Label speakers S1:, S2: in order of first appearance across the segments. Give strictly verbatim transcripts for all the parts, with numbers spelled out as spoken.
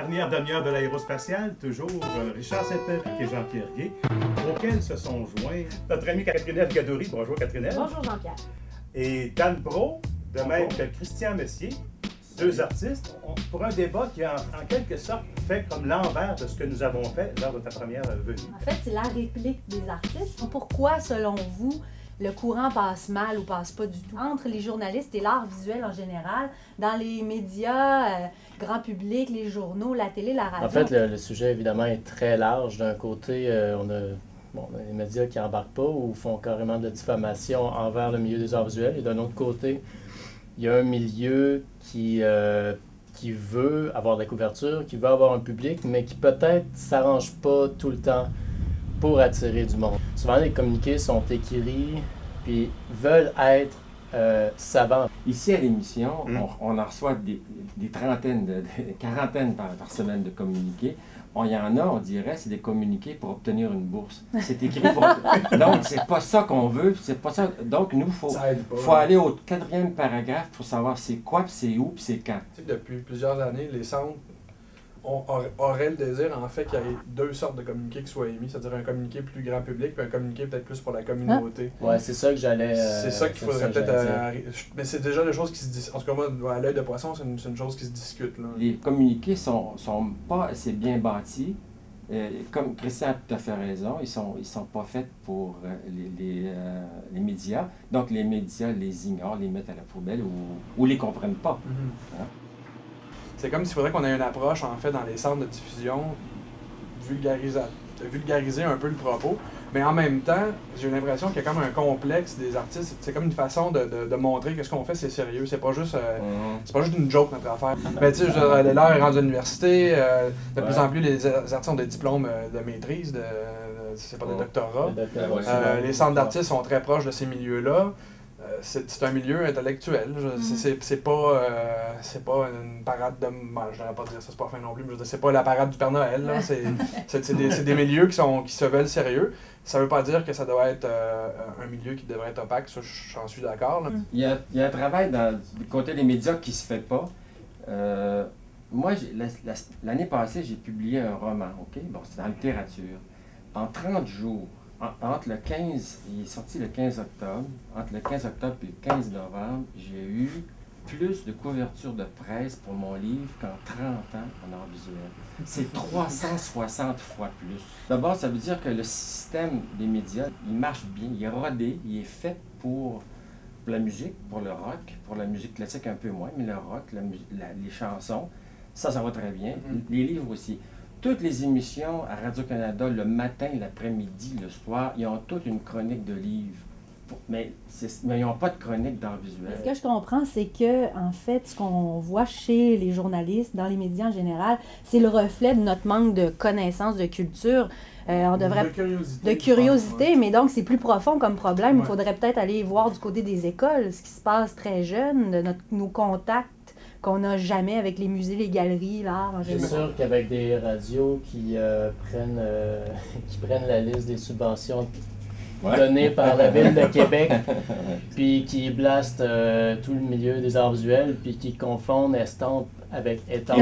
S1: Dernière demi-heure de l'aérospatiale, toujours euh, Richard Saint-Péry et Jean-Pierre Gay, auxquels se sont joints notre amie Catherine Gadouri. Bonjour Catherine.
S2: Bonjour Jean-Pierre.
S1: Et Dan Pro, de même que Christian Messier, deux artistes, pour un débat qui a en, en quelque sorte fait comme l'envers de ce que nous avons fait lors de ta première venue.
S2: En fait, c'est la réplique des artistes. Pourquoi, selon vous, le courant passe mal ou passe pas du tout entre les journalistes et l'art visuel en général, dans les médias, euh, grand public, les journaux, la télé, la radio?
S3: En fait, le, le sujet, évidemment, est très large. D'un côté, euh, on, a, bon, on a les médias qui n'embarquent pas ou font carrément de la diffamation envers le milieu des arts visuels. Et d'un autre côté, il y a un milieu qui, euh, qui veut avoir de la couverture, qui veut avoir un public, mais qui peut-être ne s'arrange pas tout le temps pour attirer du monde. Souvent, les communiqués sont écrits puis veulent être euh, savants.
S4: Ici, à l'émission,
S1: mmh.
S4: on, on en reçoit des, des trentaines, de, des quarantaines par, par semaine de communiqués. On y en a, on dirait, c'est des communiqués pour obtenir une bourse. C'est écrit pour... Donc, c'est pas ça qu'on veut, c'est pas ça... Donc, nous, il faut, faut aller au quatrième paragraphe pour savoir c'est quoi, puis c'est où, puis c'est quand.
S5: Depuis plusieurs années, les centres on aurait le désir, en fait, qu'il y ait deux sortes de communiqués qui soient émis, c'est-à-dire un communiqué plus grand public puis un communiqué peut-être plus pour la communauté.
S3: Ah. Ouais, c'est ça que j'allais... Euh,
S5: c'est ça qu'il faudrait peut-être... Euh, mais c'est déjà des choses qui se discutent. En tout cas, moi, à l'œil de poisson, c'est une, une chose qui se discute. Là.
S4: Les communiqués sont, sont pas assez bien bâtis. Euh, comme Christian a tout à fait raison, ils sont, ils sont pas faits pour euh, les, les, euh, les médias. Donc, les médias les ignorent, les mettent à la poubelle ou, ou les comprennent pas. Mm-hmm. Hein?
S5: C'est comme s'il faudrait qu'on ait une approche, en fait, dans les centres de diffusion, vulgarisa... de vulgariser un peu le propos. Mais en même temps, j'ai l'impression qu'il y a comme un complexe des artistes. C'est comme une façon de, de, de montrer que ce qu'on fait, c'est sérieux. C'est pas juste euh, mm-hmm. c'est pas juste une joke, notre affaire. Mais tu sais, l'heure est rendue à l'université. Euh, de ouais. plus en plus, les artistes ont des diplômes de maîtrise, de, de c'est pas des doctorats. Euh, les centres d'artistes sont très proches de ces milieux-là. C'est un milieu intellectuel. Mm-hmm. C'est pas, euh, c'est pas une parade de... Bon, je n'aurais pas dire ça, c'est pas fin non plus, mais c'est pas la parade du Père Noël. C'est des, des milieux qui, sont, qui se veulent sérieux. Ça veut pas dire que ça doit être euh, un milieu qui devrait être opaque, ça j'en suis d'accord.
S4: Mm. Il, il y a un travail dans, du côté des médias qui se fait pas. Euh, moi, l'année passée, j'ai publié un roman, ok? Bon, c'est dans la littérature. En trente jours, entre le quinze, il est sorti le quinze octobre, entre le quinze octobre et le quinze novembre, j'ai eu plus de couverture de presse pour mon livre qu'en trente ans en art visuel. C'est trois cent soixante fois plus. D'abord, ça veut dire que le système des médias, il marche bien, il est rodé, il est fait pour, pour la musique, pour le rock, pour la musique classique un peu moins, mais le rock, la, la, les chansons, ça, ça va très bien. Mm-hmm. Les livres aussi. Toutes les émissions à Radio-Canada, le matin, l'après-midi, le soir, ils ont toutes une chronique de livres. Mais, mais ils n'ont pas de chronique d'art visuel.
S2: Ce que je comprends, c'est que, en fait, ce qu'on voit chez les journalistes, dans les médias en général, c'est le reflet de notre manque de connaissances, de culture. Euh, on devrait...
S5: De curiosité.
S2: De curiosité, pense, mais donc c'est plus profond comme problème.
S5: Ouais.
S2: Il faudrait peut-être aller voir du côté des écoles, ce qui se passe très jeune, de notre, nos contacts qu'on n'a jamais avec les musées, les galeries, l'art en général.
S3: C'est sûr qu'avec des radios qui, euh, prennent, euh, qui prennent la liste des subventions ouais. données par la Ville de Québec, puis qui blastent euh, tout le milieu des arts visuels, puis qui confondent estampe avec étampe,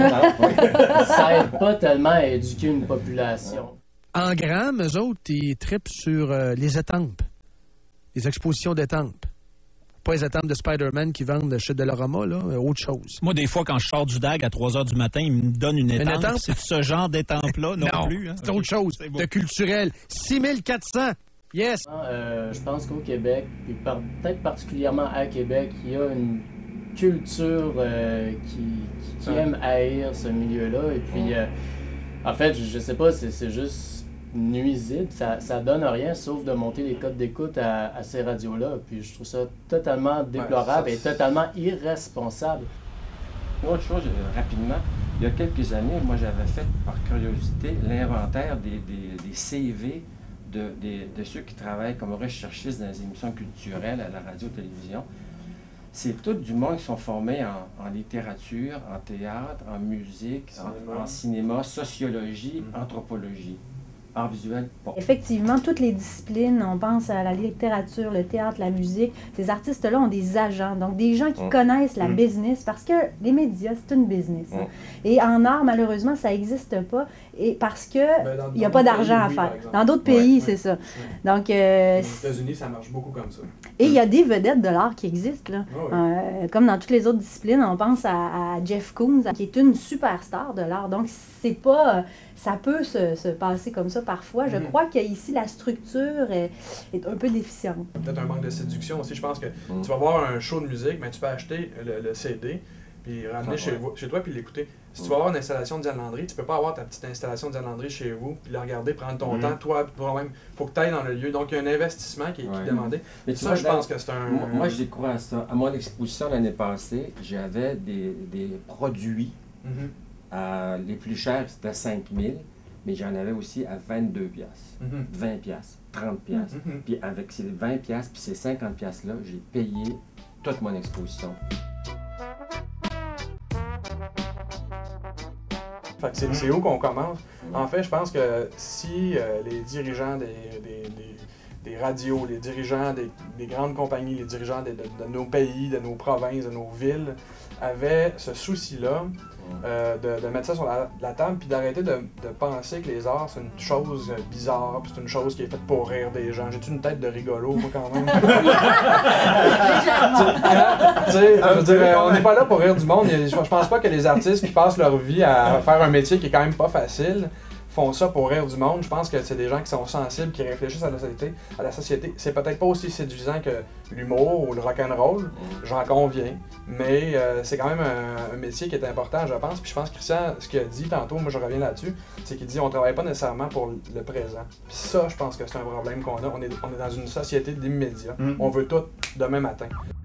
S3: ça n'aide pas tellement à éduquer une population.
S6: En gramme, eux autres, ils trippent sur euh, les étampes, les expositions d'étampes. Pas les étampes de Spider-Man qui vendent chez Dollarama, là, autre chose.
S7: Moi, des fois, quand je sors du D A G à trois heures du matin, ils me donnent une étampe. étampe? C'est ce genre d'étampe-là non, non plus. Hein?
S6: C'est autre chose. C'est de culturel. six mille quatre cents! Yes!
S3: Euh, je pense qu'au Québec, puis par, peut-être particulièrement à Québec, il y a une culture euh, qui, qui, qui aime haïr ce milieu-là. Et puis, euh, en fait, je, je sais pas, c'est juste... nuisible, ça, ça donne rien sauf de monter les codes d'écoute à, à ces radios-là. Puis je trouve ça totalement déplorable ouais, ça, et totalement irresponsable.
S4: Une autre chose, euh, rapidement, il y a quelques années, moi j'avais fait par curiosité l'inventaire des, des, des C V de, des, de ceux qui travaillent comme recherchistes dans les émissions culturelles à la radio-télévision. C'est tout du monde qui sont formés en, en littérature, en théâtre, en musique, cinéma. En, en cinéma, sociologie, mm-hmm. anthropologie. art visuel, pas.
S2: Effectivement, toutes les disciplines, on pense à la littérature, le théâtre, la musique, ces artistes-là ont des agents, donc des gens qui mmh. connaissent la mmh. business, parce que les médias, c'est une business. Mmh. Et en art, malheureusement, ça n'existe pas, et parce qu'il n'y a pas d'argent à
S5: oui,
S2: faire. Dans d'autres pays, ouais, c'est ouais. ça. Ouais. Donc, euh,
S5: aux États-Unis, ça marche beaucoup comme ça.
S2: Et il y a des vedettes de l'art qui existent, là. Oh, oui. euh, comme dans toutes les autres disciplines, on pense à, à Jeff Koons, qui est une superstar de l'art. Donc, c'est pas... Ça peut se, se passer comme ça parfois. Je mm-hmm. crois qu'ici, la structure est, est un peu déficiente.
S5: Peut-être un manque de séduction aussi. Je pense que mm. tu vas voir un show de musique, mais tu peux acheter le, le C D, puis ramener ah, chez, ouais. vous, chez toi, puis l'écouter. Si mm. tu vas avoir une installation de Diane Landry, tu peux pas avoir ta petite installation de Diane Landry chez vous, puis la regarder, prendre ton mm. temps, toi, toi-même. Il faut que tu ailles dans le lieu. Donc, il y a un investissement qui est, ouais. qui est demandé. Mais ça, vois, je pense que c'est un...
S4: Moi, moi j'y crois à ça. À mon exposition l'année passée, j'avais des, des produits. Mm-hmm. Euh, les plus chers, c'était cinq mille, mais j'en avais aussi à vingt-deux piastres, mm-hmm. vingt piastres, trente piastres. Mm-hmm. Puis avec ces vingt piastres puis ces cinquante piastres-là, j'ai payé toute mon exposition.
S5: Fait que c'est, c'est où qu'on commence? En fait, je pense que si euh, les dirigeants des, des, des, des radios, les dirigeants des, des grandes compagnies, les dirigeants de, de, de nos pays, de nos provinces, de nos villes, avaient ce souci-là, Euh, de, de mettre ça sur la, la table puis d'arrêter de, de penser que les arts c'est une chose bizarre puis c'est une chose qui est faite pour rire des gens. J'ai-tu une tête de rigolo, moi, quand même? Tu sais, je veux dire, on n'est pas là pour rire du monde. Je pense pas que les artistes qui passent leur vie à faire un métier qui est quand même pas facile font ça pour rire du monde. Je pense que c'est des gens qui sont sensibles, qui réfléchissent à la société. À la société. C'est peut-être pas aussi séduisant que l'humour ou le rock'n'roll, j'en conviens, mais euh, c'est quand même un, un métier qui est important, je pense. Puis je pense que Christian, ce qu'il a dit tantôt, moi je reviens là-dessus, c'est qu'il dit on travaille pas nécessairement pour le présent. Puis ça, je pense que c'est un problème qu'on a. On est, on est dans une société d'immédiat. Mm. On veut tout demain matin.